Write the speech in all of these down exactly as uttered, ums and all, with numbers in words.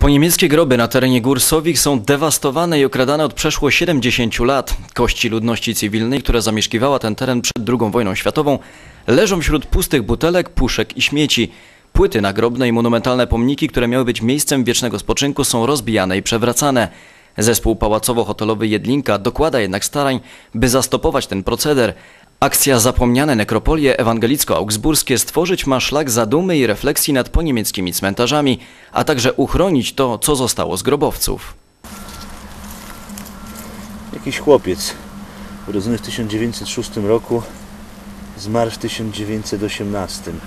Poniemieckie groby na terenie gór Sowich są dewastowane i okradane od przeszło siedemdziesięciu lat. Kości ludności cywilnej, która zamieszkiwała ten teren przed drugą wojną światową, leżą wśród pustych butelek, puszek i śmieci. Płyty nagrobne i monumentalne pomniki, które miały być miejscem wiecznego spoczynku, są rozbijane i przewracane. Zespół pałacowo-hotelowy Jedlinka dokłada jednak starań, by zastopować ten proceder. Akcja Zapomniane nekropolie ewangelicko-augsburskie stworzyć ma szlak zadumy i refleksji nad poniemieckimi cmentarzami, a także uchronić to, co zostało z grobowców. Jakiś chłopiec urodzony w tysiąc dziewięćset szóstym roku, zmarł w tysiąc dziewięćset osiemnastym.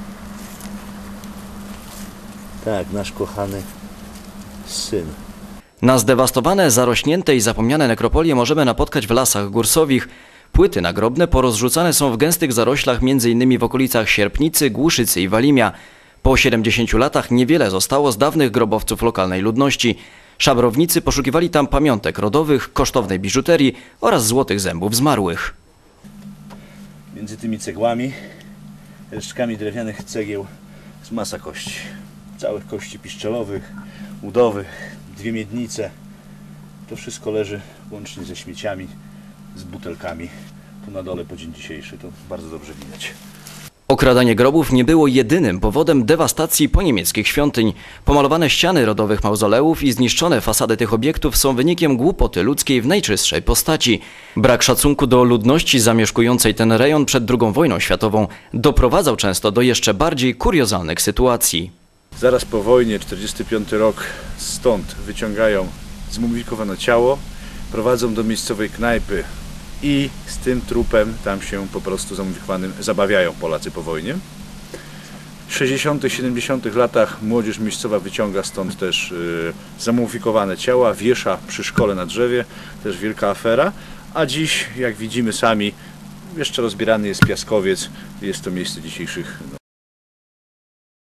Tak, nasz kochany syn. Na zdewastowane, zarośnięte i zapomniane nekropolie możemy napotkać w lasach gór Sowich. Płyty nagrobne porozrzucane są w gęstych zaroślach m.in. w okolicach Sierpnicy, Głuszycy i Walimia. Po siedemdziesięciu latach niewiele zostało z dawnych grobowców lokalnej ludności. Szabrownicy poszukiwali tam pamiątek rodowych, kosztownej biżuterii oraz złotych zębów zmarłych. Między tymi cegłami, resztkami drewnianych cegieł jest masa kości. Całych kości piszczelowych, udowych, dwie miednice. To wszystko leży łącznie ze śmieciami, z butelkami. Tu na dole po dzień dzisiejszy to bardzo dobrze widać. Okradanie grobów nie było jedynym powodem dewastacji poniemieckich świątyń. Pomalowane ściany rodowych mauzoleów i zniszczone fasady tych obiektów są wynikiem głupoty ludzkiej w najczystszej postaci. Brak szacunku do ludności zamieszkującej ten rejon przed drugą wojną światową doprowadzał często do jeszcze bardziej kuriozalnych sytuacji. Zaraz po wojnie, czterdziesty piąty rok, stąd wyciągają zmumifikowane ciało, prowadzą do miejscowej knajpy i z tym trupem tam się po prostu zamumifikowanym zabawiają Polacy po wojnie. W sześćdziesiątych, siedemdziesiątych latach młodzież miejscowa wyciąga stąd też y, zamumifikowane ciała, wiesza przy szkole na drzewie, też wielka afera, a dziś, jak widzimy sami, jeszcze rozbierany jest piaskowiec, jest to miejsce dzisiejszych